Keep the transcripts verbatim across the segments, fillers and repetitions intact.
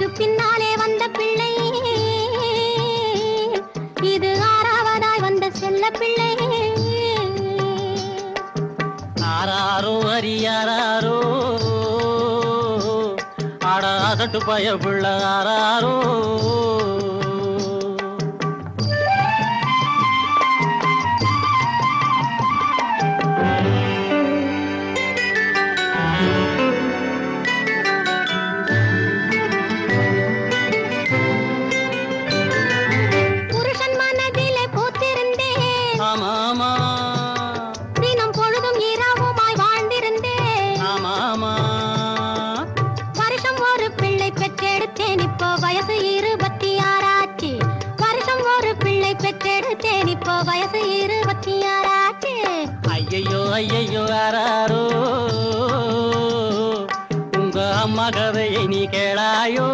பின்னாலே வந்த பிள்ளை, இது ஆறாவதாய் வந்த செல்ல பிள்ளை. ஆராரோ அரியாரோ ஆடாதட்டு பய பிள்ளை ஆராரோ. வயசு இருபத்தி ஆறாச்சு. ஐயையோ ஐயையோ ஆராரோ உங்க அம்மா கதையை நீ கேளாயோ.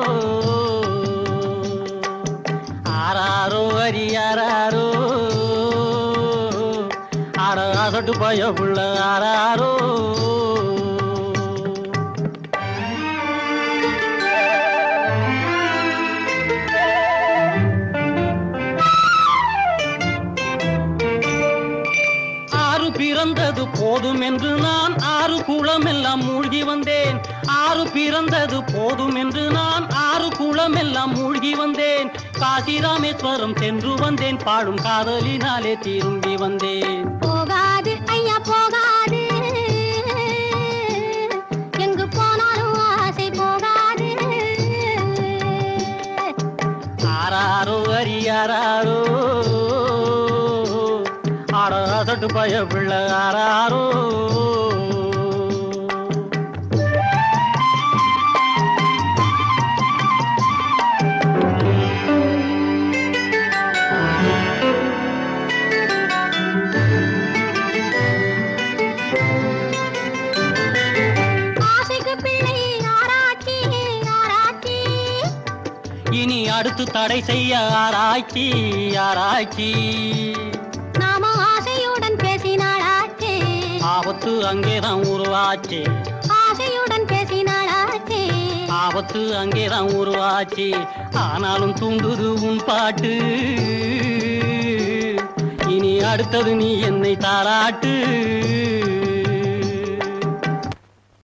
ஆராரோ அரியாரோ ஆடாதட்டு பய பிள்ளை ஆராரோ. பிறந்தது போதும் என்று நான் ஆறு குளம் எல்லாம் மூழ்கி வந்தேன். ஆறு பிறந்தது போதும் என்று நான் ஆறு குளம் எல்லாம் மூழ்கி வந்தேன். காசி ராமேஸ்வரம் சென்று வந்தேன், பாடும் காதலினாலே திரும்பி வந்தேன். போகாது ஐயா போகாது, எங்கு போனாலும் ஆசை போகாது. ஆராரோ அரியாரோ ஆடாதட்டு பய பிள்ளை ஆராரோ. ஆசைக்கு பிள்ளை ஆராய்ச்சி ஆராய்ச்சி, இனி அடுத்து தடை செய்ய ஆராய்ச்சி ஆராய்ச்சி. ஆபத்து அங்கேதான் உருவாச்சு, ஆசையுடன் பேசினாளாச்சு. ஆபத்து அங்கேதான் உருவாச்சு. ஆனாலும் தூண்டுது உன் பாட்டு, இனி அடுத்தது நீ என்னை தாராட்டு.